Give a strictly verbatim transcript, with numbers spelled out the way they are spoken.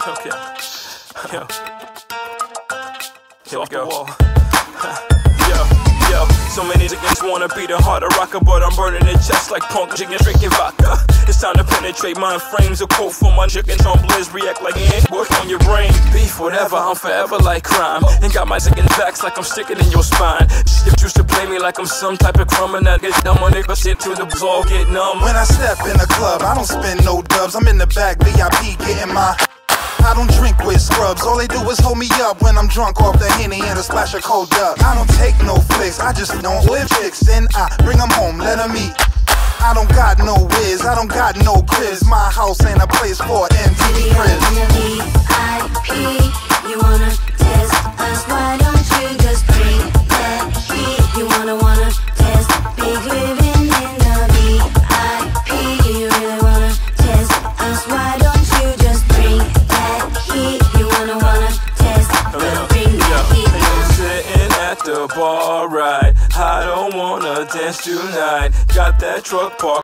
Okay. Yo. Yo, off the wall. Yo, yo. So many niggas wanna be the heart of rocker, but I'm burning their chest like punk chicken drinking vodka. It's time to penetrate mind frames. A quote from my chickens on blizz, react like it ain't work on your brain. Beef, whatever, I'm forever like crime. And got my chicken backs like I'm sticking in your spine. Shit used to play me like I'm some type of criminal. Get dumb on it, but shit to the all get numb. When I step in the club, I don't spend no dubs. I'm in the back, V I P, getting my. I don't drink with scrubs, all they do is hold me up when I'm drunk off the Henny and a splash of cold up. I don't take no flicks, I just don't live chicks. Then I bring them home, let them eat. I don't got no whiz, I don't got no quiz. My house ain't a place for M T V cribs. V I P, you wanna test us, why don't you just bring that heat? You wanna, wanna test, big living in the V I P. You really wanna test us, why don't you just bring that heat? You wanna, wanna test, bring that heat. Yo, sitting at the bar, right? I don't wanna dance tonight. Got that truck parked